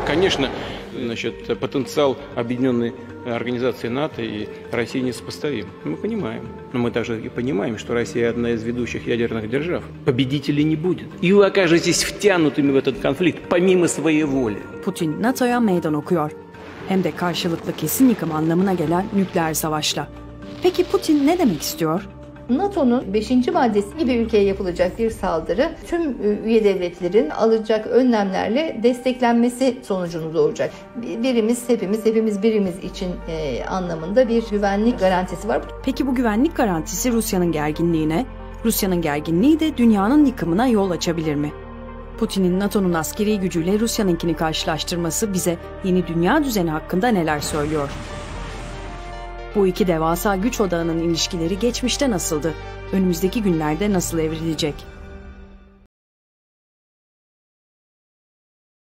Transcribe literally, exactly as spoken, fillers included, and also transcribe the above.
Конечно, значит, потенциал объединенной организации НАТО и России несопоставим. Мы понимаем. Но мы также и понимаем, что Россия одна из ведущих ядерных держав. Победителей не будет. И вы окажетесь втянутыми в этот конфликт помимо своей воли. Putin NATO'ya meydan okuyor. Hem de karşılıklı kesin yıkım anlamına gelen nükleer savaşla. Peki Putin ne demek istiyor? NATO'nun beşinci maddesi gibi ülkeye yapılacak bir saldırı tüm üye devletlerin alacak önlemlerle desteklenmesi sonucunu doğuracak. Birimiz hepimiz, hepimiz birimiz için e, anlamında bir güvenlik garantisi var. Peki bu güvenlik garantisi Rusya'nın gerginliğine, Rusya'nın gerginliği de dünyanın yıkımına yol açabilir mi? Putin'in NATO'nun askeri gücüyle Rusya'nınkini karşılaştırması bize yeni dünya düzeni hakkında neler söylüyor? Bu iki devasa güç odağının ilişkileri geçmişte nasıldı? Önümüzdeki günlerde nasıl evrilecek?